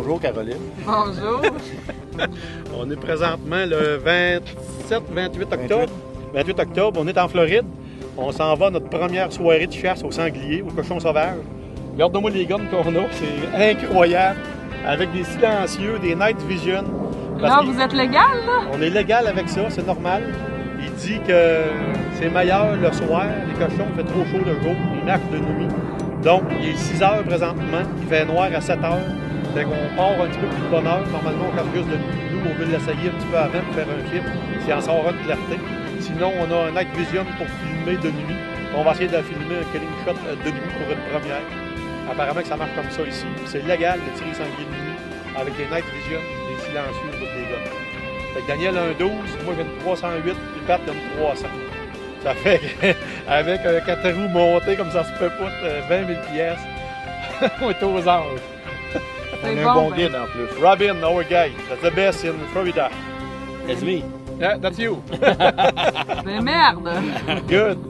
Bonjour Caroline. Bonjour. On est présentement le 27-28 octobre. 28 octobre, on est en Floride. On s'en va à notre première soirée de chasse au sanglier, au cochon sauvage. Regarde-moi les guns qu'on a, c'est incroyable. Avec des silencieux, des night vision. Là, vous êtes légal, là? On est légal avec ça, c'est normal. Il dit que c'est meilleur le soir, les cochons, il fait trop chaud le jour, ils marchent de nuit. Donc, il est 6 heures présentement, il fait noir à 7 heures. Fait qu'on part un petit peu plus de bonne heure. Normalement, on cache juste de nuit. Nous, on veut l'essayer un petit peu avant pour faire un film, s'il en sort un de clarté. Sinon, on a un night vision pour filmer de nuit. On va essayer de filmer un killing shot de nuit pour une première. Apparemment que ça marche comme ça ici. C'est légal de tirer sanglier de nuit avec des night vision, des silencieux ou des gars. Fait que Daniel a un 12, moi j'ai une 308, puis Pat a une 300. Ça fait qu'avec un 4 roues monté comme ça se peut pas, 20 000 pièces. On est aux anges. On a un bon guide en plus. Robin, our guy, that's the best in Florida. It's me. Yeah, that's you. Mais merde! Good.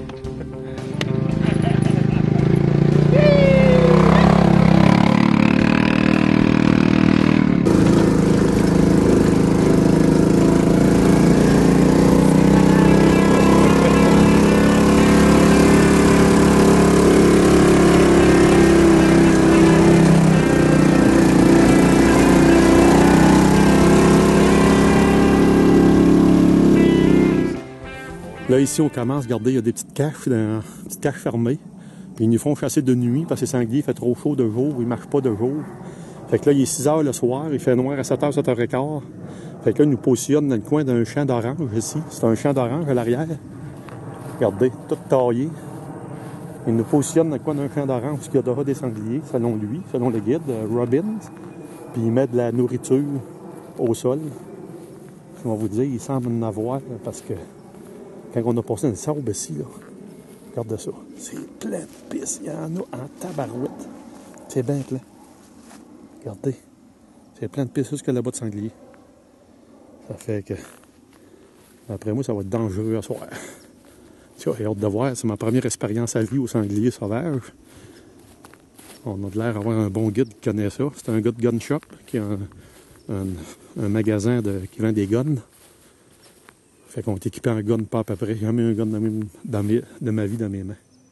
Là, ici, on commence, regardez, il y a des petites caches fermées. Puis ils nous font chasser de nuit parce que les sangliers, il fait trop chaud de jour, ils ne marchent pas de jour. Fait que là, il est 6 heures le soir, il fait noir à 7 h, 7 h 15. Fait que là, ils nous positionnent dans le coin d'un champ d'orange ici. C'est un champ d'orange à l'arrière. Regardez, tout taillé. Ils nous positionnent dans le coin d'un champ d'orange parce qu'il y aura des sangliers, selon lui, selon le guide, Robbins. Puis il met de la nourriture au sol. Je vais vous dire, il semble en avoir parce que quand on a passé une sable ici, là, regarde ça. C'est plein de pisse. Il y en a en tabarouette. C'est bien plein. Regardez. C'est plein de pisse jusqu'à là-bas de sanglier. Ça fait que, après moi, ça va être dangereux à soir. Tiens, j'ai hâte de voir. C'est ma première expérience à vie au sanglier sauvage. On a de l'air d'avoir un bon guide qui connaît ça. C'est un gars de gun shop qui a un magasin qui vend des guns. Fait qu'on est équipé en gun pas à peu près. J'ai jamais eu un gun de ma vie dans mes mains.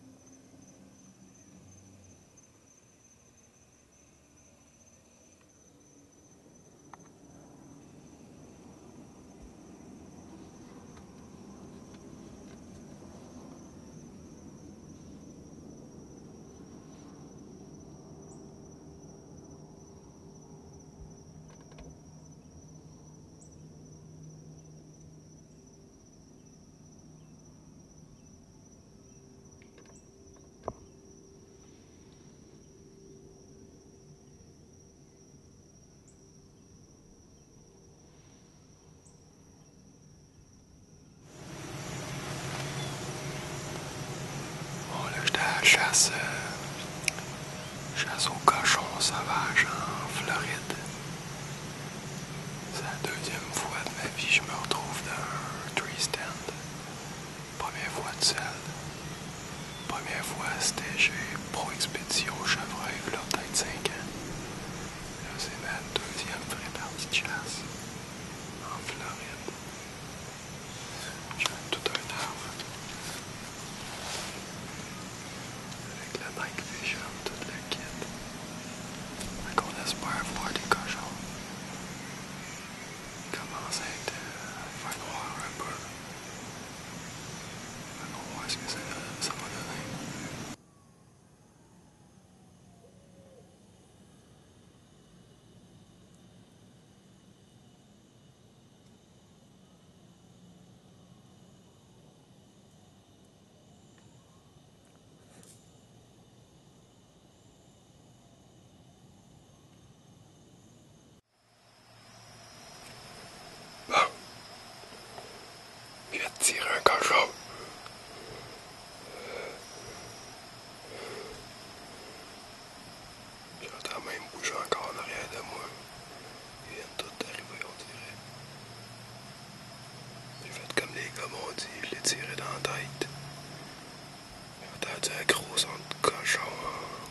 Chasse au cochon sauvage en Floride. C'est la deuxième fois de ma vie que je me retrouve dans un tree stand. Première fois de celle. Première fois, c'était chez Pro Expédition Chevreuil, là, peut-être 5 ans. Là, c'est ma deuxième vraie partie de chasse en Floride. J'ai tout un arbre. Avec la night vision, tout le kit. Fait qu'on espère voir des cochons. Il commence à être faire noir un peu. Fait qu'on va voir ce que ça va donner. Je vais tirer un cochon. J'entends même bouger encore en arrière de moi. Ils viennent tous d'arriver, on dirait. J'ai fait comme les gars m'ont dit, je l'ai tiré dans la tête. J'ai entendu un gros son de cochon